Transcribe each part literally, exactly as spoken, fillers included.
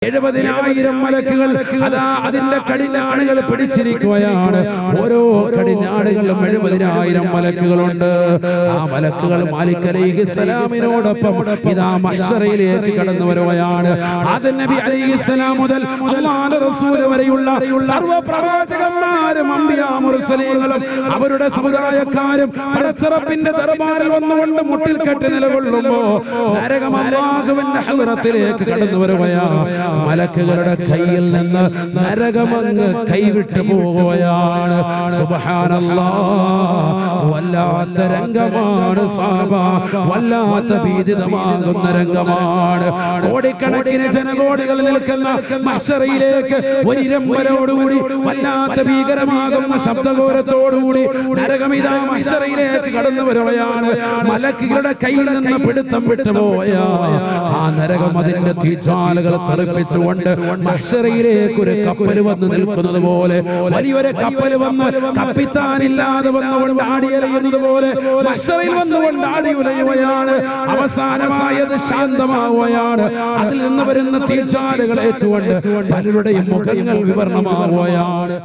എഴുപതിനായിരം മലക്കുകൾ അതാ അതിന്റെ കടിഞ്ഞാണുകൾ പിടിച്ചിരിക്കുകയാണ്. ഓരോ കടിഞ്ഞാണുകളിലും എഴുപതിനായിരം മലക്കുകളുണ്ട്. ആ മലക്കുകൾ മാലിക് അലൈഹിസ്സലാമിനോടൊപ്പം ഇതാ മഹ്ശറയിലേക്ക് കടന്നു വരുകയാണ്. ആദം നബി അലൈഹിസ്സലാം മുതൽ അല്ലാഹുവിന്റെ റസൂൽ വരെയുള്ള സർവ്വ പ്രവാചകന്മാരും അംബിയാ മുർസലീങ്ങളും അവരുടെ സമുദായക്കാരും പടച്ചറപ്പിന്റെ ദർബാറിൽ വന്നുകൊണ്ട് മുട്ടിൽ കെട്ടി നിലകൊള്ളുമ്പോ നരകം അല്ലാഹുവിന്റെ ഹദ്റത്തിലേക്ക് കടന്നു വരുകയാണ്. മലക്കുകളുടെ കയ്യിൽ നിന്ന് നരകമങ്ങ് കൈവിട്ടു പോവുകയാണ്. സുബ്ഹാനല്ലാഹ്, വല്ലാത്ത രംഗമാണ് സഹബ, വല്ലാത്ത ഭീതിതമാകുന്ന രംഗമാണ്. കോടിക്കണക്കിന് ജനകോടികൾ നിൽക്കുന്ന മഹ്ശറയിലേക്ക് ഒരു ഇരമ്പലോടുകൂടി വല്ലാത്ത ഭീകരമാകുന്ന ശബ്ദഘോരത്തോടുകൂടി നരകമിതാ മഹ്ശറയിലേക്ക് കടന്നു വരുകയാണ്. മലക്കുകളുടെ കയ്യിൽ നിന്ന് പിടുത്തം വിട്ടുപോയ ആ നരകം അതിന്റെ തീജ്വാലകൾ തെറിപ്പിച്ചുകൊണ്ട് മഹ്ശറയിലേക്ക് ഒരു കപ്പൽ വന്ന് നിൽക്കുന്നത് പോലെ, വലിയൊരു കപ്പൽ വന്ന് കപ്പിത്താനില്ലാതെ വന്നുകൊണ്ട് ആടിയലയുന്നത് പോലെ മഹ്ശറയിൽ വന്നുകൊണ്ട് ആടി ഉലയുകയാണ്. അവസാനമായത് ശാന്തമാവുകയാണ്. അതിൽ നിന്ന് വരുന്ന തീജ്വാലകൾ ഏറ്റുകൊണ്ട് പലരുടെയും മുഖങ്ങൾ വിവരണമാവുകയാണ്.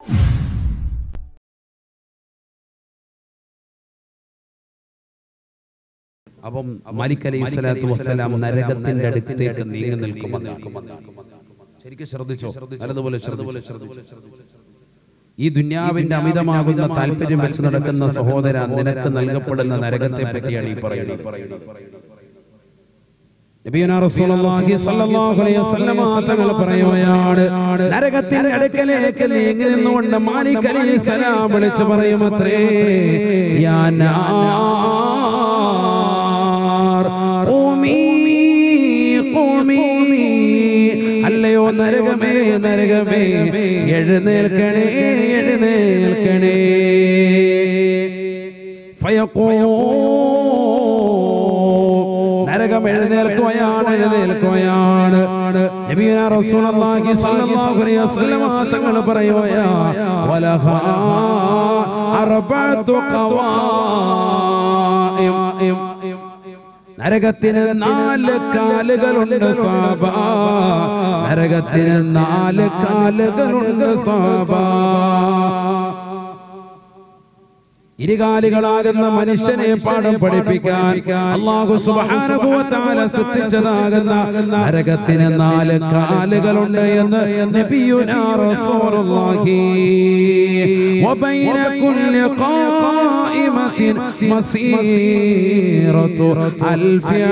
അപ്പം മാലിക് അലൈഹിസ്സലാത്തു വസ്സലാം നരകത്തിന്റെ അടുത്തേക്ക് നീങ്ങി നിൽക്കുമെന്ന് ശരിക്കും ശ്രദ്ധിച്ചോ? നല്ലതുപോലെ ശ്രദ്ധിച്ചോ? ഈ ദുനിയാവിന്റെ അമിതമാകുന്ന താല്പര്യം വെച്ച് നടക്കുന്ന സഹോദര, നിനക്ക് നൽകപ്പെടുന്ന നരകത്തെ പറ്റിയാണ് ഈ പറയുന്നത്. നബിയുനാ റസൂലുള്ളാഹി സ്വല്ലല്ലാഹു അലൈഹി വസല്ലം തങ്ങൾ പറയുകയാണ്, നരകത്തിന്റെ അടുക്കലേക്ക് നീങ്ങി നിന്നുകൊണ്ട് മാലിക് അലൈഹിസ്സലാം വിളിച്ചു പറയുമത്രേ, യാ നാർ ഖൂമി ഖൂമി, അല്ലയോ നരകമേ നരകമേ എഴുന്നേൽക്കണേ എഴുന്നേൽക്കണേ. ഫയഖൂൽ, നരകം എഴുന്നേൽക്കുകയാണ് എഴുന്നേൽക്കുകയാണ്. നബിയുനാ റസൂലുള്ളാഹി സ്വല്ലല്ലാഹു അലൈഹി വസല്ലം തങ്ങൾ പറയുകയാ, വലഹാ അർബഅതു ഖവാഇം, നരകത്തിന് നാല് കാലുകളുണ്ട് സഹബ, നരകത്തിന് നാല് കാലുകളുണ്ട് സഹബ. ഇരുകാലികളാകുന്ന മനുഷ്യനെ പാഠം പഠിപ്പിക്കാൻ അല്ലാഹു സുബ്ഹാനഹു വ തആല സൃഷ്ടിച്ചതാകുന്ന നരകത്തിന് നാല് കാലുകളുണ്ട് എന്ന് നബിയുനാ റസൂലുള്ളാഹി. വബൈന കുല്ലി ഖായിമത്തിൻ മസീറത്തു അൽഫി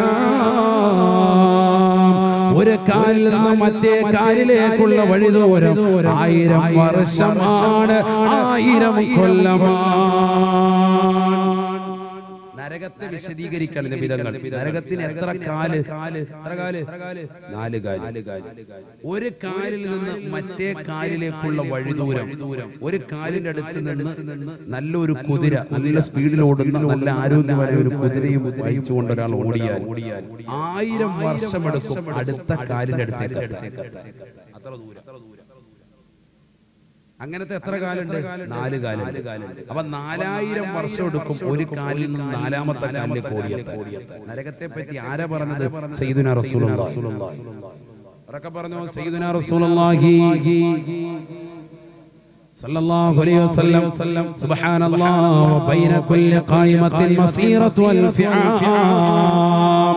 ആം, ഒരു കാലിൽ നിന്ന് മറ്റേ കാലിലേക്കുള്ള വഴി ദൂരം ആയിരം വർഷമാണ്, ആയിരം കൊല്ലമാണ്. നരകത്തെ വിശദീകരിക്കാൻ വിധങ്ങൾ. നരകത്തിന് എത്ര കാല്? നാല് കാല്. ഒരു കാലിൽ നിന്ന് മറ്റേ കാലിലേക്കുള്ള വഴി ദൂരം, ഒരു കാലിന്റെ അടുത്ത് നിന്ന് നല്ലൊരു കുതിര, നല്ല സ്പീഡിൽ ഓടുന്ന നല്ല ആരോഗ്യമായ ഒരു കുതിരയും വഹിച്ചുകൊണ്ട് ഒരാൾ ഓടിയാൽ ആയിരം വർഷമെടുക്കും അടുത്ത കാലിന്റെ അടുത്തേക്ക്. അത്ര ദൂരം. അങ്ങനത്തെ എത്ര കാലുണ്ട്? നാല് കാലുണ്ട്. അപ്പൊ നാലായിരം വർഷം എടുക്കും ഒരു കാലിൽ നിന്ന് നാലാമത്തെ കാലിലേക്ക് ഓടിയെത്താൻ. നരകത്തെ പറ്റി ആരാ പറഞ്ഞത്? സയ്യിദുനാ റസൂലുള്ളാഹി. ഉറക്കെ പറഞ്ഞു, സയ്യിദുനാ റസൂലുള്ളാഹി സല്ലല്ലാഹു അലൈഹി വസല്ലം. സുബ്ഹാനല്ലാഹ്, വബൈന കുല്ലി ഖായിമത്തിൻ മസീറത്തു അൽഫി ആം,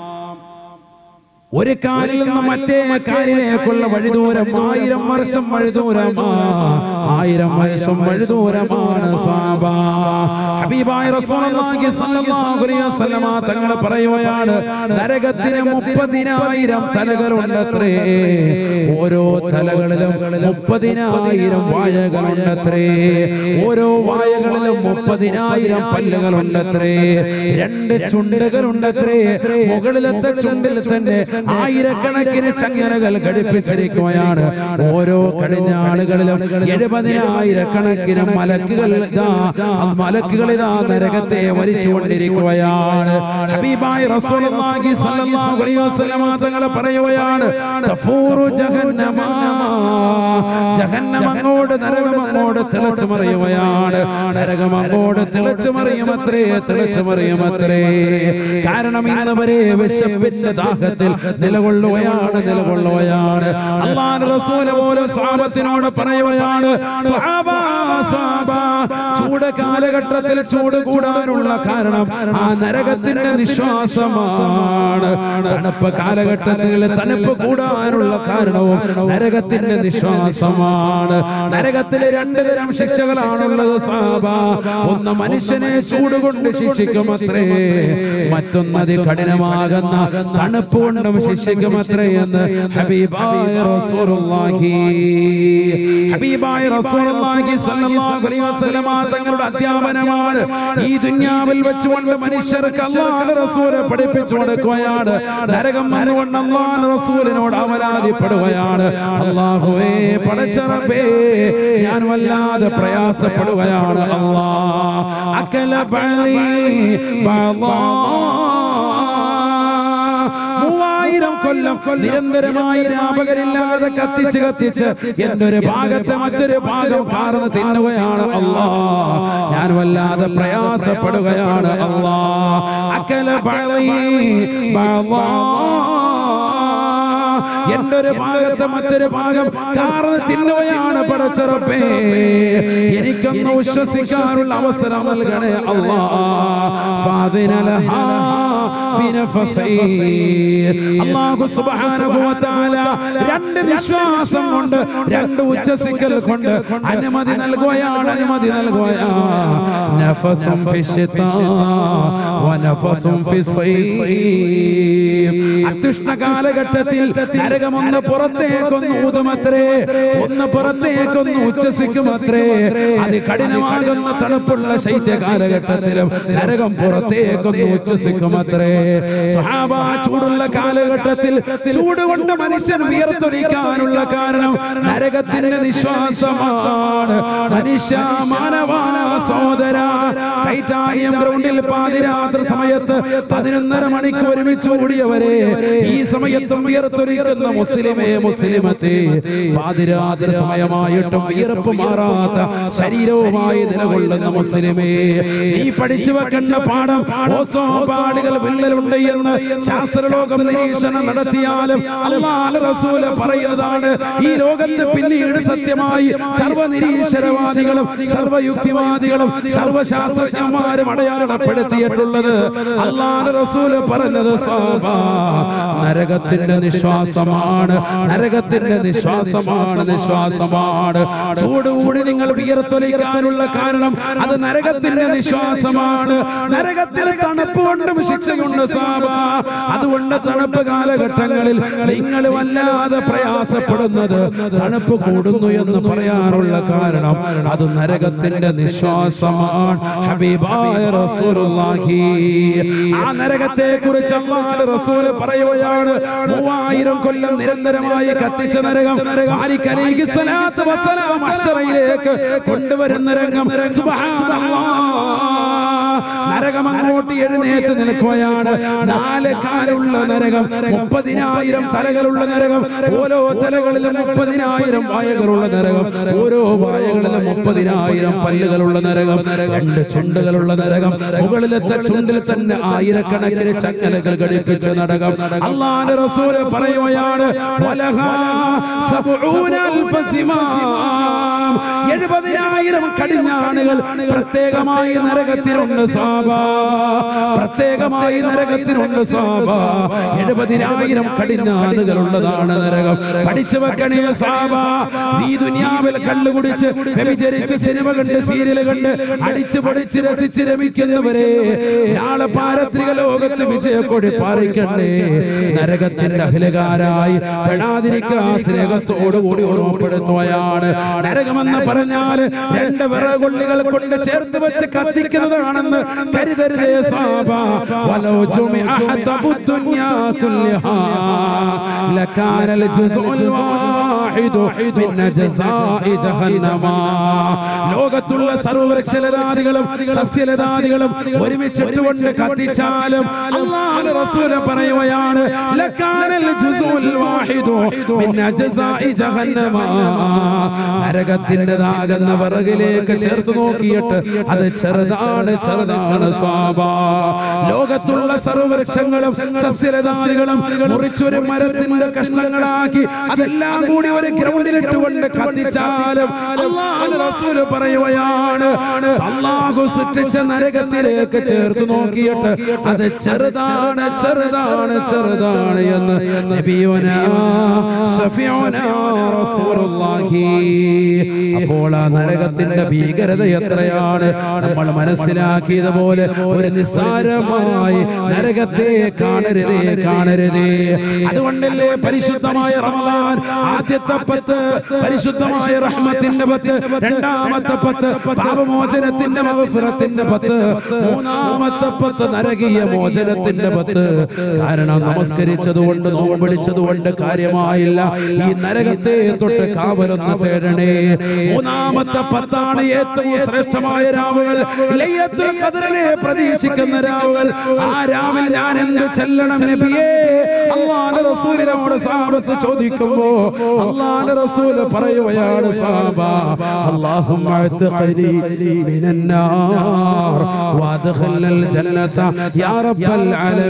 ഒരു കാലിൽ നിന്ന് മറ്റേ കാലിലേക്കുള്ള വഴിദൂരം ആയിരം വർഷം വഴിദൂരമാ, ആയിരം വർഷം വഴിദൂരമാണ് സഹബ. ഹബീബായ റസൂലുള്ളാഹി സ്വല്ലല്ലാഹു അലൈഹി വസല്ലം തങ്ങൾ പറയുകയാണ്, നരകത്തിന് മുപ്പതിനായിരം തലകളുണ്ടത്രേ, ഓരോ തലകളിലും മുപ്പതിനായിരം വായകളുണ്ടത്രേ, ഓരോ വായകളിലും മുപ്പതിനായിരം പല്ലുകളുണ്ടത്രേ, രണ്ട് ചുണ്ടുകളുണ്ടത്രേ, മുകളിലത്തെ ചുണ്ടിൽ തന്നെ ആയിരക്കണക്കിന് ചങ്ങലകൾ ഘടിപ്പിച്ചിരിക്കുകയാണ്. ഓരോ കടിഞ്ഞാളുകളിലും എഴുപതിനായിരക്കണക്കിന് മലക്കുകൾ ഇതാ മലക്കുകൾ ഇതാ നരകത്തെ വലിച്ചുകൊണ്ടിരിക്കുകയാണ്. ഹബീബായ റസൂലുള്ളാഹി സ്വല്ലല്ലാഹു അലൈഹി വസല്ലം തങ്ങൾ പറയുകയാണ്, തഫൂറു ജഹന്നമ, ജഹന്നം അങ്ങോട്ട് നരകം അങ്ങോട്ട് തിളച്ചു മറിയുകയാണ്. നരകം അങ്ങോട്ട് തിളച്ചു മറിയുമത്രേ, തിളച്ചു മറിയുമത്രേ. കാരണം ഇന്ന് വരെ വിശപ്പിന്റെ ദാഹത്തിൽ നിലകൊള്ളുകയാണ് നിലകൊള്ളുകയാണ് അല്ലാഹുവിന്റെ റസൂൽ പോലും സ്വഹാബത്തിനോട് പറയുകയാണ് സ്വഹാബ സ്വഹാബ ചൂട് കാലഘട്ടത്തിൽ ചൂട് കൂടാനുള്ള കാരണം ആ നരകത്തിന്റെ നിശ്വാസമാണ് തണുപ്പ് കാലഘട്ടത്തിൽ തണുപ്പ് കൂടാനുള്ള കാരണവും നരകത്തിന്റെ നിശ്വാസമാണ് നരകത്തിലെ രണ്ട് തരം ശിക്ഷകളാണുള്ളത് സ്വഹാബ ഒന്ന് മനുഷ്യനെ ചൂട് കൊണ്ട് ശിക്ഷിക്കുമത്രേ മറ്റൊന്നത് കഠിനമാകുന്ന തണുപ്പ് കൊണ്ടും ശിക്ഷിക്കുമത്രേ എന്ന് ഹബീബായ റസൂലുള്ളാഹി ഹബീബായ റസൂലുള്ളാഹി സ്വല്ലല്ലാഹു അലൈഹി വസല്ലം തങ്ങളുടെ അധ്യാപനമാണ് ഈ ദുനിയാവിൽ വെച്ചുകൊണ്ട് മനുഷ്യർക്ക് അല്ലാഹുവിന്റെ റസൂല് പഠിപ്പിച്ചു കൊടുക്കുകയാണ് നരകം വന്നുകൊണ്ട് അല്ലാഹുവിന്റെ റസൂലിനോട് അവലാതിപ്പെടുകയാണ് അല്ലാഹുവേ പടച്ച റബ്ബേ ഞാൻ വല്ലാതെ പ്രയാസപ്പെടുകയാണ് അല്ലാഹ് അകല ബലി ബളാ മൂവായിരം കൊല്ലം നിരന്തരമായി രാപകരില്ലാതെ കത്തിച്ച് കത്തിച്ച് എന്റെ ഒരു ഭാഗത്തെ മറ്റൊരു ഭാഗം കാർന്ന് തിന്നുകയാണ് അല്ലാഹ് ഞാൻ വല്ലാതെ പ്രയാസപ്പെടുകയാണ് അല്ലാഹ് അകല ബലി ബളാ എന്റെ ഒരു ഭാഗത്തെ മറ്റൊരു ഭാഗം കാർന്ന് തിന്നുകയാണ് പടച്ച റബ്ബേ എനിക്കൊന്ന് വിശ്വസിക്കാനുള്ള അവസരം നൽകണേ അല്ലാഹ് ഫാദിന ലഹാ ബിനഫസി അല്ലാഹു സുബ്ഹാനഹു വ തആല രണ്ട് നിശ്വാസം കൊണ്ട് രണ്ട് ഉച്ചസിക്കൽ കൊണ്ട് അനുമതി നൽകുകയാണ് അനുമതി നൽകുകയാണ് നഫസും ഫിശ്ശിതാ വ നഫസും ഫിസ്സൈഫ് അത്യുഷ്ണ കാലഘട്ടത്തിൽ നരകമൊന്ന് പുറത്തേക്കൊന്ന് ഊതുമത്രേ ഒന്ന് പുറത്തേക്കൊന്ന് ഉച്ചസിക്കുമത്രേ അത് കഠിനമാകുന്ന തണുപ്പുള്ള ശൈത്യ കാലഘട്ടത്തിലും നരകം പുറത്തേക്കൊന്ന് ഉച്ചസിക്കുമത്രേ സ്വഹാബ ചൂടുള്ള കാലഘട്ടത്തിൽ ചൂട് കൊണ്ട് മനുഷ്യൻ വിയർത്തൊലിക്കാനുള്ള കാരണം നരകത്തിന്റെ നിശ്വാസമാണ് മനുഷ്യ മാനവ സഹോദര ടൈറ്റാനിയം ഗ്രൗണ്ടിൽ പാതിരാത്രി സമയത്ത് പതിനൊന്നര മണിക്ക് ഒരുമിച്ച് കൂടിയവരെ ഈ സമയത്തും വിയർത്തൊലിക്കുന്ന മുസ്ലിമേ മുസ്ലിമത്തെ പാതിരാത്രി സമയമായിട്ടും വിയർപ്പ് മാറാത്ത ശരീരവുമായി നിലകൊള്ളുന്ന മുസ്ലിമേ നീ പഠിച്ചു വെക്കുന്ന പാഠം ഓസോൺ പാളികൾ വിള്ളലുണ്ട് എന്ന് ശാസ്ത്രലോകം നിരീക്ഷണം നടത്തിയാലും അല്ലാഹുവിന്റെ റസൂൽ പറയുന്നതാണ് ഈ ലോകത്ത് പിന്നീട് സത്യമായി സർവ്വ നിരീശ്വരവാദികളും സർവ്വയുക്തിവാദികളും സർവ്വശാസ്ത്രജ്ഞന്മാരും അടയാളപ്പെടുത്തിയിട്ടുള്ളത് അല്ലാഹുവിന്റെ റസൂൽ പറഞ്ഞത് സ്വഹാബ നരകത്തിന്റെ നിശ്വാസമാണ് നരകത്തിന്റെ നിശ്വാസമാണ് നിശ്വാസമാണ് ചൂടുകൂടി നിങ്ങൾ വിയർത്തൊലിക്കാനുള്ള കാരണം അത് നരകത്തിന്റെ നിശ്വാസമാണ് നരകത്തിൽ തണുപ്പ് കൊണ്ടും ശിക്ഷയുണ്ട് സ്വഹാബ അതുകൊണ്ട് തണുപ്പ് കാലഘട്ടങ്ങളിൽ നിങ്ങൾ വല്ലാതെ പ്രയാസപ്പെടുന്നത് തണുപ്പ് കൂടുന്നു എന്ന് പറയാറുള്ള കാരണം അത് നരകത്തിന്റെ നിശ്വാസമാണ് ഹബീബായ റസൂലുള്ളാഹി ആ നരകത്തെ കുറിച്ച് അല്ലാഹുവിന്റെ റസൂൽ പറയുകയാണ് മൂവായിരം കൊല്ലം നിരന്തരമായി കത്തിച്ച നരകം മാലിക് അലൈഹിസ്സലാത്തു വസ്സലാം മഹ്ശറയിലേക്ക് കൊണ്ടുവരുന്ന രംഗം സുബ്ഹാനല്ലാഹ് നരകം അങ്ങോട്ട് എഴുന്നേറ്റ് നിൽക്കുകയാണ് നാല് കാലുള്ള നരകം മുപ്പതിനായിരം തലകളുള്ള നരകം ഓരോ തലകളിലും മുപ്പതിനായിരം വായകളുള്ള നരകം ഓരോ വായകളിലും മുപ്പതിനായിരം പല്ലുകളുള്ള നരകം രണ്ട് ചുണ്ടുകളുള്ള നരകം മുകളിലത്തെ ചുണ്ടിൽ തന്നെ ആയിരക്കണക്കിന് ചങ്ങലകൾ ഘടിപ്പിച്ച നരകം അല്ലാഹുവിന്റെ റസൂൽ പറയുകയാണ് വലഹാ സബഊന അൽഫ സിമാം എഴുപതിനായിരം കടിഞ്ഞാണുകൾ പ്രത്യേകമായി നരകത്തിലുണ്ട് സ്വഹാബ പ്രത്യേകമായി നരകത്തിലുണ്ട് സ്വഹാബ എഴുപതിനായിരം കടിഞ്ഞാണുകൾ ഉള്ളതാണ് നരകം പഠിച്ചു വെക്കണേ സ്വഹാബ ഈ ദുനിയാവിൽ കള്ളു കുടിച്ച് വ്യഭിചരിച്ച് സിനിമ കണ്ട് സീരിയൽ കണ്ട് അടിച്ചു പൊടിച്ച് രസിച്ച് രമിക്കുന്നവരെ നാളെ പാരത്രിക ലോകത്ത് വിജയക്കൊടി പാറിക്കണ്ടേ നരകത്തിന്റെ അഖിലകാരായി പെടാതിരിക്കാൻ സ്നേഹത്തോടുകൂടി ഓർമ്മപ്പെടുത്തുകയാണ് നരകമെന്ന് പറഞ്ഞാൽ രണ്ട് വിറകൊള്ളികൾ കൊണ്ട് ചേർത്ത് വെച്ച് കത്തിക്കുന്നതാണെന്ന് കരുതരുതേ സ്വഹാബ വലോ ജുമിഅഹത ദുനിയാ കുല്ലഹാ ലകാനൽ ജുസ്ഉൽ വാഹിദു മിൻ ജസാഇ ജഹന്നമ ലോകത്തുള്ള സർവവൃക്ഷലതാദികളും സസ്യലതാദികളും ഒരുമിച്ചിട്ടുകൊണ്ട് കത്തിച്ചാലും അല്ലാഹുവിന്റെ റസൂൽ പറയുകയാണ് ലകാനൽ ജുസ്ഉൽ വാഹിദു മിൻ ജസാഇ ജഹന്നമ നരകത്തിൻ്റെതാകുന്ന വിറകിലേക്ക് ചേർത്ത് നോക്കിയിട്ട് അത് ചെറുതാണ് ചെറുതാണ് സാബ. ലോകത്തുള്ള സർവവൃക്ഷങ്ങളും സസ്യലതാദികളും മുറിച്ചൊരു മരത്തിന്റെ കഷ്ണങ്ങളാക്കി അതെല്ലാം കൂടി ഒരു ഗ്രൗണ്ടിലിട്ടുകൊണ്ട് കത്തിച്ചാലും അല്ലാഹുവിന്റെ റസൂൽ പറയുകയാണ്, അല്ലാഹു സൃഷ്ടിച്ച നരകത്തിലേക്ക് ചേർത്ത് നോക്കിയിട്ട് അത് ചെറുതാണ് ചെറുതാണ് ചെറുതാണ് എന്ന് നബിയുനാ ശഫീഉനാ റസൂലുള്ളാഹി. അപ്പോൾ ആ നരകത്തിന്റെ ഭീകരത എത്രയാണ് നമ്മൾ മനസ്സിലാക്കിയതുപോലെ ഒരു നിസ്സാരമായി നരകത്തെ കാണരുതേ കാണരുതേ. അതുകൊണ്ടല്ലേ പരിശുദ്ധമായ റമദാൻ ആദ്യത്തെ പത്ത് പരിശുദ്ധമായ റഹ്മത്തിന്റെ പത്ത്, രണ്ടാമത്തെ പത്ത് പാപമോചനത്തിന്റെ മഗ്ഫിറത്തിന്റെ പത്ത്, മൂന്നാമത്തെ പത്ത് നരകീയ മോചനത്തിന്റെ പത്ത്. കാരണം നമസ്കരിച്ചതുകൊണ്ട് നോമ്പടിച്ചതുകൊണ്ട് കാര്യമായില്ല, ഈ നരകത്തെ തൊട്ട് കാവലൊന്ന് തേടണേ. മൂന്നാമത്തെ പത്താണ് ഏറ്റവും ശ്രേഷ്ഠമായ രാവുകൾ, ലൈലത്തുൽ ഖദ്റിനെ പ്രതീക്ഷിക്കുന്ന രാവുകൾ. ആ രാവിൽ ഞാൻ എന്ത് ചെല്ലണം നബിയേ? അല്ലാഹുവിന്റെ റസൂലിനോട് സഹാബത്ത് ചോദിക്കുമ്പോൾ അല്ലാഹുവിന്റെ റസൂൽ പറയുകയാണ്, സഹാബ അല്ലാഹുമ്മ അത്ഖനി മിനന്നാർ വഅദ്ഖിൽനൽ ജന്നത യാ റബ്ബൽ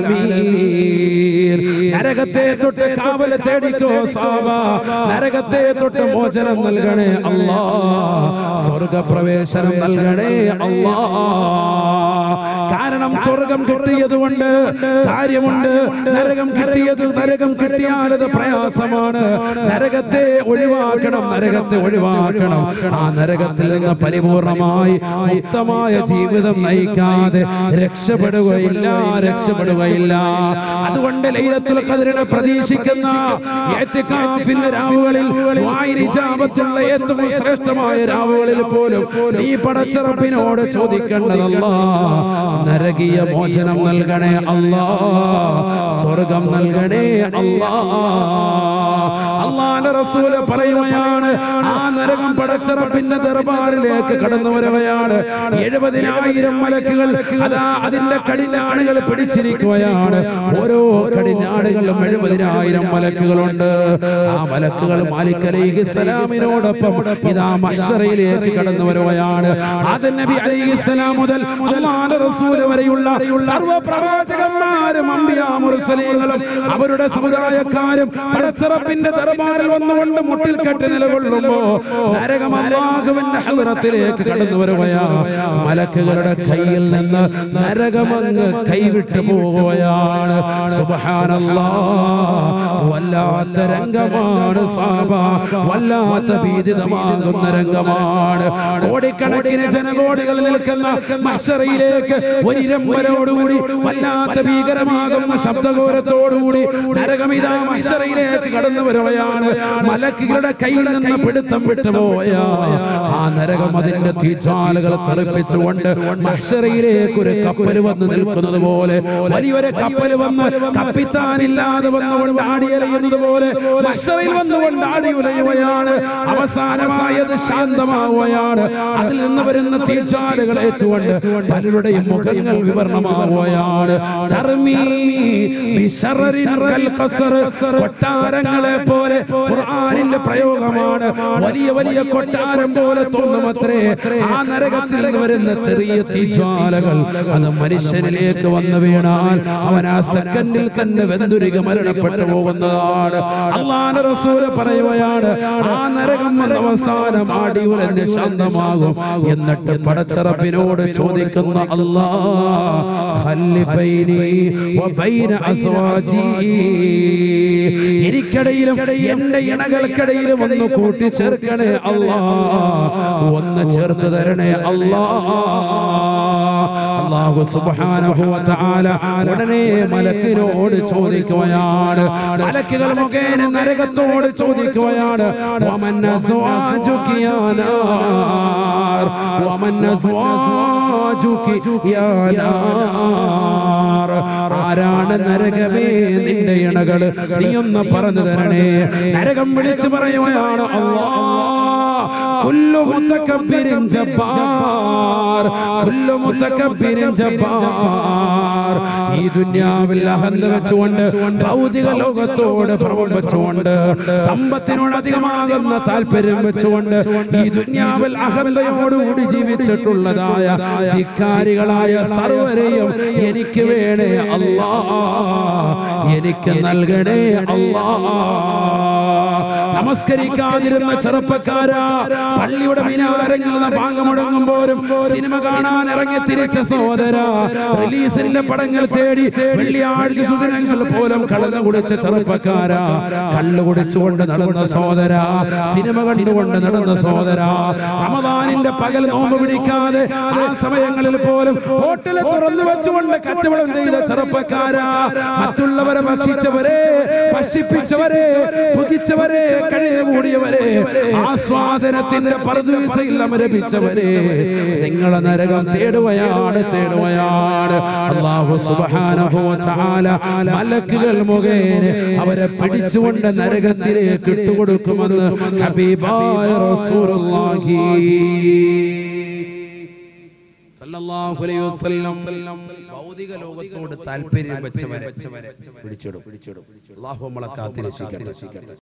ആലമീൻ. നരകത്തെ തൊട്ട് കാവൽ തേടിക്കോ സഹാബ, നരകത്തെ തൊട്ട് മോചനം നൽകണേ അല്ലാഹ്, സ്വർഗ്ഗപ്രവേശനം നൽകണേ അല്ലാഹ്. കാരണം സ്വർഗം കിട്ടിയതുകൊണ്ട് കാര്യമുണ്ട്, നരകം കിട്ടിയത് നരകം കിട്ടിയാൽ അത് പ്രയാസമാണ്. നരകത്തെ ഒഴിവാക്കണം, നരകത്തെ ഒഴിവാക്കണം. ആ നരകത്തിൽ നിന്ന് പരിപൂർണമായി മുക്തമായ ജീവിതം നയിക്കാതെ രക്ഷപ്പെടുകയില്ല രക്ഷപ്പെടുകയില്ല അതുകൊണ്ട് ലൈലത്തുൽ ഖദ്റിനെ പ്രതീക്ഷിക്കുന്ന ഇഅ്തികാഫിന്റെ രാവുകളിൽ ഇജാബത്തുള്ള ഏറ്റവും ശ്രേഷ്ഠമായ രാവുകളിൽ പോലും നീ പടച്ച റബ്ബിനോട് ചോദിക്കേണ്ടത്, അല്ലാഹ് നരകീയ മോചനം നൽകണേ അല്ലാഹ്, സ്വർഗം നൽകണേ അല്ലാഹ്. അല്ലാഹുവിന്റെ റസൂൽ പറയുകയാണ്, ആ നരകം പടച്ച റബ്ബിന്റെ ദർബാറിലേക്ക് കടന്നു വരികയാണ്. എഴുപതിനായിരം മലക്കുകൾ അതാ അതിന്റെ കടിഞ്ഞാണുകൾ പിടിച്ചിരിക്കുകയാണ്. ഓരോ കടിഞ്ഞാണുകളിലും എഴുപതിനായിരം മലക്കുകളുണ്ട്. ആ മലക്കുകൾ മാലിക് അലൈഹിസ്സലാമിനോടൊപ്പം ഇതാ മഹ്ശറയിലേക്ക് കടന്നു വരികയാണ്. ആദം നബി അലൈഹിസ്സലാം മുതൽ അല്ലാഹുവിന്റെ റസൂൽ വരെയുള്ള സർവ്വ പ്രവാചകന്മാരും അംബിയാ മുർസലീങ്ങളും അവരുടെ സമുദായക്കാരും പടച്ച റബ്ബിന്റെ ദർബാറിൽ വന്നുകൊണ്ട് മുട്ടിൽ കെട്ടി നിലകൊള്ളുമ്പോൾ നരകം അല്ലാഹുവിന്റെ ഹദ്റത്തിലേക്ക് കടന്നു വരികയാണ്. മലക്കുകളുടെ കയ്യിൽ നിന്ന് നരകമങ്ങ് കൈവിട്ടു പോവുകയാണ്. സുബ്ഹാനല്ലാഹ്, വല്ലാത്ത രംഗമാണ് സാബ, വല്ലാത്ത ഭീതിതമാകുന്ന രംഗമാണ്. കോടിക്കണക്കിന് ജനകോടികൾ നിൽക്കുന്ന മഹ്ശറയിലേക്ക് ഒരിരമ്പലോടുകൂടി വല്ലാത്ത ഭീകരമാകുന്ന ശബ്ദഘോരത്തോടുകൂടി നരകമിതാ മഹ്ശറയിലേക്ക് കടന്നു വരികയാണ്. മലക്കുകളുടെ കയ്യിൽ നിന്ന് പിടുത്തം വിട്ടുപോയ ആ നരകം അതിന്റെ തീജ്വാലകൾ തെറിപ്പിച്ചുകൊണ്ട് മഹ്ശറയിലേക്ക് ഒരു കപ്പൽ വന്ന് നിൽക്കുന്നത് പോലെ, വലിയൊരു കപ്പൽ വന്ന് കപ്പിത്താനില്ലാതെ വന്നുകൊണ്ട് ആടിയലയുന്നത് പോലെ മഹ്ശറയിൽ വന്നുകൊണ്ട് ആടി ഉലയുകയാണ്. അവസാനമായത് ശാന്തമാവുകയാണ്. അതിൽ നിന്ന് വരുന്ന തീജ്വാലകൾ ഏറ്റുകൊണ്ട് പലരുടെയും മുഖങ്ങൾ വിവരണമാവുകയാണ്. കൊട്ടാരങ്ങളെ പോലെ ഖുർആനിന്റെ പ്രയോഗമാണ്. വലിയ വലിയ കൊട്ടാരം പോലെ തോന്നുമത്രേ ആ നരകത്തിൽ നിന്ന് വരുന്ന ചെറിയ തീജ്വാലകൾ. അത് മനുഷ്യനിലേക്ക് വന്നു വീണാൽ അവൻ ആ സെക്കൻഡിൽ തന്നെ വെന്തുരുക മരണപ്പെട്ടു പോകുന്നതാണ്. അല്ലാഹുവിന്റെ റസൂൽ പറയുകയാണ്, ആ നരകം അവസാനം ആടി ഉലഞ്ഞ് ശാന്തമാകും. എന്നിട്ട് പടച്ച റബ്ബിനോട് ചോദിക്കുന്ന, അല്ലാഹ് ഖല്ലി ബൈനി വ ബൈന അസ്വാജി, എനിക്കിടയിലും എന്റെ ഇണകൾക്കിടയിലും ഒന്ന് കൂട്ടിച്ചേർക്കണേ അല്ലാഹ്, ഒന്ന് ചേർത്ത് തരണേ അല്ലാഹ്. അല്ലാഹു സുബ്ഹാനഹു വ തആല ഉടനെ മലക്കിനോട് ചോദിക്കുകയാണ്. മലക്കുകൾ മുഖേന നരകത്തോട് ചോദിക്കുകയാണ്, വമൻ അസ്വാജുകി യാ നാർ, വമൻ അസ്വാജുകി യാ നാർ, ആരാണ് നരകമേ നിന്റെ ഇണകൾ, നീ ഒന്ന് പറഞ്ഞു തരണേ. നരകം വിളിച്ചു പറയുകയാണ്, അല്ലാഹ് കുല്ലു മുതകബ്ബിരിൻ ജബ്ബാർ, കുല്ലു മുതകബ്ബിരിൻ ജബ്ബാർ. ഈ ദുനിയാവിൽ അഹന്ത വെച്ചുകൊണ്ട് ഭൗതിക ലോകത്തോട് ഭ്രമം വെച്ചുകൊണ്ട് സമ്പത്തിനോട് അധികമാകുന്ന താല്പര്യം വെച്ചുകൊണ്ട് ഈ ദുനിയാവിൽ അഹന്തയോടുകൂടി ജീവിച്ചിട്ടുള്ളതായ ധിക്കാരികളായ സർവരെയും എനിക്ക് വേണേ അല്ലാ, എനിക്ക് നൽകണേ അല്ലാ. നമസ്കരിക്കാതിരുന്ന ചെറുപ്പക്കാരാ, പള്ളിയുടെ മിനാരങ്ങളിൽ നിന്ന് ബാങ്ക് മുടങ്ങുമ്പോഴും സിനിമ കാണാൻ ഇറങ്ങി തിരിച്ച സഹോദര, റിലീസിന്റെ പടങ്ങൾ തേടി വെള്ളിയാഴ്ച സുദിനങ്ങൾ പോലും കള്ളു കുടിച്ച ചെറുപ്പക്കാരാ, കള്ളു കുടിച്ചുകൊണ്ട് നടന്ന സഹോദര, സിനിമ കണ്ടുകൊണ്ട് നടന്ന സഹോദര, റമദാനിന്റെ പകൽ നോമ്പ് പിടിക്കാതെ ആ സമയങ്ങളിൽ പോലും ഹോട്ടലിൽ തുറന്നു വെച്ചുകൊണ്ട് കച്ചവടം ചെയ്ത ചെറുപ്പക്കാരാ, മറ്റുള്ളവരെ ഭക്ഷിച്ചവരെ, ഭക്ഷിപ്പിച്ചവരെ, പുകിച്ചവരെ, കഴിഞ്ഞുകൂടിയവരെ, ആസ്വാദനത്തിന്റെ പറുദീസയിൽ അമരപിച്ചവരെ, നിങ്ങളെ നരകം തേടുകയാണ് തേടുകയാണ് അല്ലാഹു സുബ്ഹാനഹു വ തആല മലക്കുകൾ മുഖേന അവരെ പിടിച്ചുകൊണ്ട് നരകത്തിലേക്ക് ഇട്ടുകൊടുക്കുമെന്ന് ഹബീബായ റസൂലുള്ളാഹി സല്ലല്ലാഹു അലൈഹി വസല്ലം ഭൗതിക ലോകത്തോട് താല്പര്യം വെച്ചവരെ പിടിച്ചിടും. അല്ലാഹു നമ്മളെ കാത്തിരക്ഷിക്കട്ടെ.